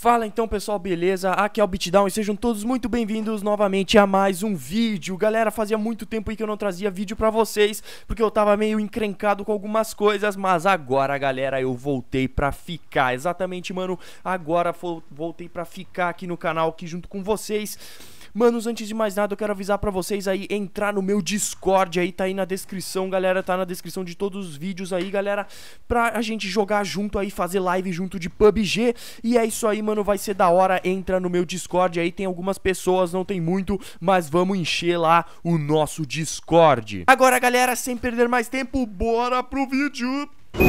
Fala então pessoal, beleza? Aqui é o Beatdown e sejam todos muito bem-vindos novamente a mais um vídeo. Galera, fazia muito tempo aí que eu não trazia vídeo pra vocês, porque eu tava meio encrencado com algumas coisas, mas agora, galera, eu voltei pra ficar. Exatamente, mano, agora voltei pra ficar aqui no canal, aqui junto com vocês. Manos, antes de mais nada, eu quero avisar pra vocês aí, entrar no meu Discord aí, tá aí na descrição, galera, tá na descrição de todos os vídeos aí, galera, pra a gente jogar junto aí, fazer live junto de PUBG, e é isso aí, mano, vai ser da hora, entra no meu Discord aí, tem algumas pessoas, não tem muito, mas vamos encher lá o nosso Discord. Agora, galera, sem perder mais tempo, bora pro vídeo!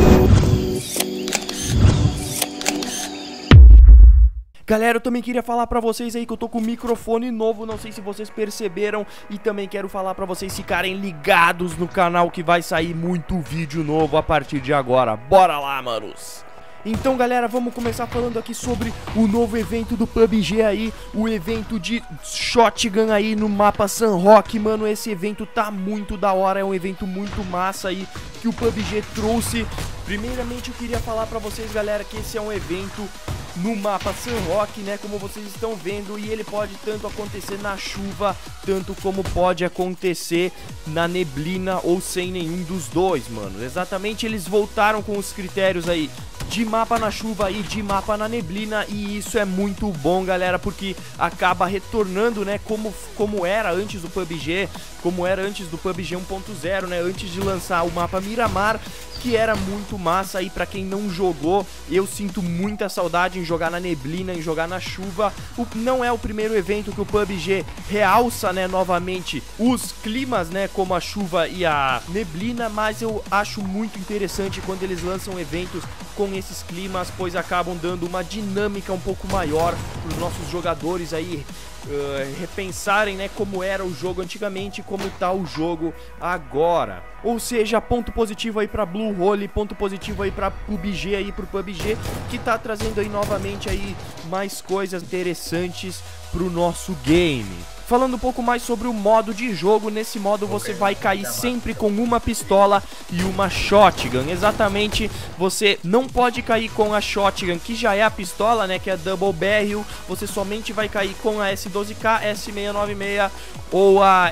Galera, eu também queria falar pra vocês aí que eu tô com microfone novo, não sei se vocês perceberam, e também quero falar pra vocês ficarem ligados no canal que vai sair muito vídeo novo a partir de agora. Bora lá, manos! Então, galera, vamos começar falando aqui sobre o novo evento do PUBG aí, o evento de Shotgun aí no mapa Sunrock, mano. Esse evento tá muito da hora, é um evento muito massa aí que o PUBG trouxe. Primeiramente, eu queria falar pra vocês, galera, que esse é um evento no mapa Sunrock, né, como vocês estão vendo, e ele pode tanto acontecer na chuva, tanto como pode acontecer na neblina ou sem nenhum dos dois, mano. Exatamente, eles voltaram com os critérios aí de mapa na chuva e de mapa na neblina, e isso é muito bom, galera, porque acaba retornando, né, como era antes do PUBG, como era antes do PUBG 1.0, né, antes de lançar o mapa Miramar, que era muito massa aí pra quem não jogou. Eu sinto muita saudade em jogar na neblina, em jogar na chuva. Não é o primeiro evento que o PUBG realça, né, novamente os climas, né, como a chuva e a neblina, mas eu acho muito interessante quando eles lançam eventos com esses climas, pois acabam dando uma dinâmica um pouco maior para os nossos jogadores aí repensarem, né, como era o jogo antigamente e como tá o jogo agora. Ou seja, ponto positivo aí pra Bluehole, ponto positivo aí pra PUBG aí, pro PUBG, que tá trazendo aí novamente aí mais coisas interessantes pro nosso game. Falando um pouco mais sobre o modo de jogo, nesse modo você vai cair sempre com uma pistola e uma shotgun. Exatamente, você não pode cair com a shotgun, que já é a pistola, né, que é a Double Barrel. Você somente vai cair com a S12K, S696 ou a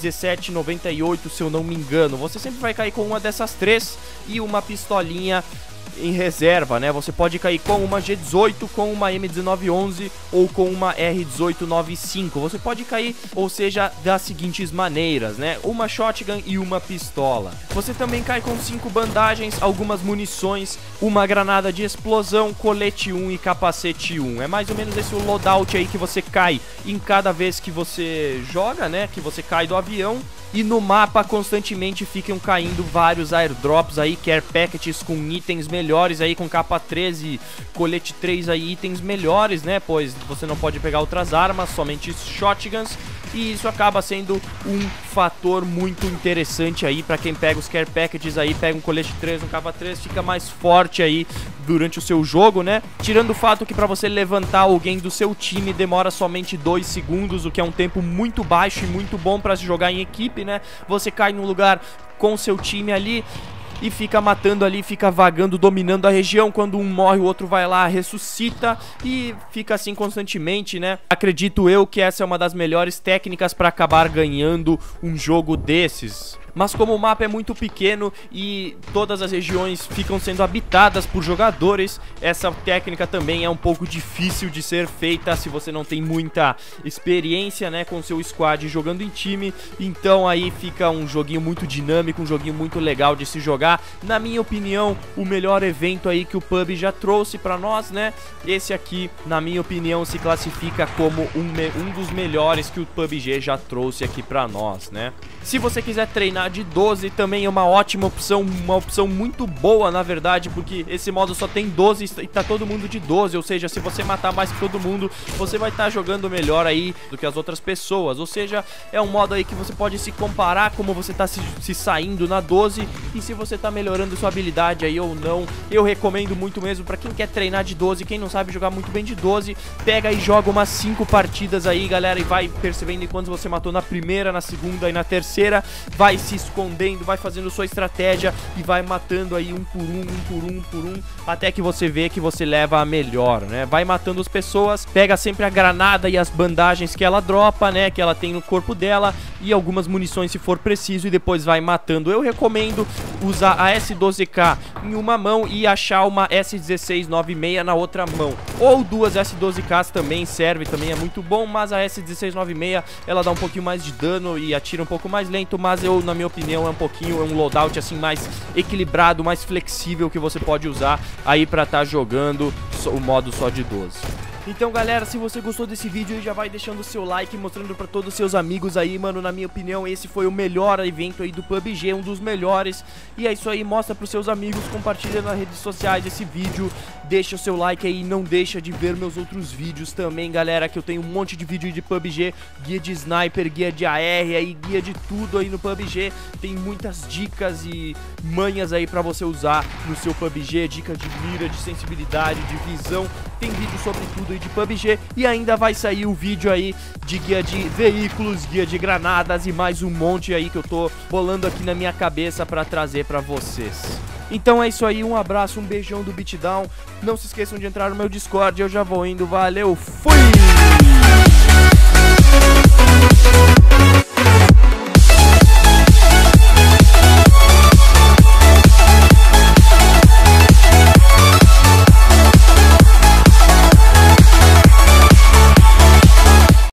S1798, se eu não me engano. Você sempre vai cair com uma dessas três e uma pistolinha em reserva, né? Você pode cair com uma G18, com uma M1911 ou com uma R1895. Você pode cair, ou seja, das seguintes maneiras, né? Uma shotgun e uma pistola. Você também cai com 5 bandagens, algumas munições, uma granada de explosão, colete 1 e capacete 1. É mais ou menos esse o loadout aí que você cai em cada vez que você joga, né? Que você cai do avião. E no mapa constantemente ficam caindo vários airdrops aí, care packets com itens melhores aí, com capa 13, colete 3 aí, itens melhores, né? Pois você não pode pegar outras armas, somente shotguns. E isso acaba sendo um fator muito interessante aí pra quem pega os care packages aí, pega um colete 3, um capa 3, fica mais forte aí durante o seu jogo, né? Tirando o fato que pra você levantar alguém do seu time demora somente 2 segundos, o que é um tempo muito baixo e muito bom pra se jogar em equipe, né? Você cai num lugar com seu time ali e fica matando ali, fica vagando, dominando a região. Quando um morre, o outro vai lá, ressuscita e fica assim constantemente, né? Acredito eu que essa é uma das melhores técnicas para acabar ganhando um jogo desses. Mas como o mapa é muito pequeno e todas as regiões ficam sendo habitadas por jogadores, essa técnica também é um pouco difícil de ser feita se você não tem muita experiência, né, com seu squad jogando em time. Então aí fica um joguinho muito dinâmico, um joguinho muito legal de se jogar. Na minha opinião, o melhor evento aí que o PUBG já trouxe pra nós, né? Esse aqui, na minha opinião, se classifica como um dos melhores que o PUBG já trouxe aqui pra nós, né? Se você quiser treinar de 12 também é uma ótima opção, uma opção muito boa na verdade, porque esse modo só tem 12 e tá todo mundo de 12, ou seja, se você matar mais que todo mundo, você vai estar jogando melhor aí do que as outras pessoas, ou seja, é um modo aí que você pode se comparar como você tá se saindo na 12 e se você tá melhorando sua habilidade aí ou não. Eu recomendo muito mesmo pra quem quer treinar de 12, quem não sabe jogar muito bem de 12, pega e joga umas 5 partidas aí, galera, e vai percebendo enquanto você matou na primeira, na segunda e na terceira, vai se se escondendo, vai fazendo sua estratégia e vai matando aí um por um, até que você vê que você leva a melhor, né? Vai matando as pessoas, pega sempre a granada e as bandagens que ela dropa, né? Que ela tem no corpo dela e algumas munições se for preciso e depois vai matando. Eu recomendo usar a S12K em uma mão e achar uma S1696 na outra mão. Ou duas S12Ks também serve, também é muito bom, mas a S1696 ela dá um pouquinho mais de dano e atira um pouco mais lento, mas eu, na minha opinião, é um loadout assim mais equilibrado, mais flexível que você pode usar aí pra estar jogando o modo só de 12. Então, galera, se você gostou desse vídeo, já vai deixando o seu like, mostrando pra todos os seus amigos aí, mano. Na minha opinião, esse foi o melhor evento aí do PUBG, um dos melhores. E é isso aí, mostra pros seus amigos, compartilha nas redes sociais esse vídeo. Deixa o seu like aí, não deixa de ver meus outros vídeos também, galera, que eu tenho um monte de vídeo de PUBG, guia de sniper, guia de AR, aí, guia de tudo aí no PUBG. Tem muitas dicas e manhas aí pra você usar no seu PUBG, dica de mira, de sensibilidade, de visão. Tem vídeo sobre tudo de PUBG e ainda vai sair o vídeo aí de guia de veículos, guia de granadas e mais um monte aí que eu tô bolando aqui na minha cabeça pra trazer pra vocês. Então é isso aí, um abraço, um beijão do Beatdown. Não se esqueçam de entrar no meu Discord, eu já vou indo, valeu, fui!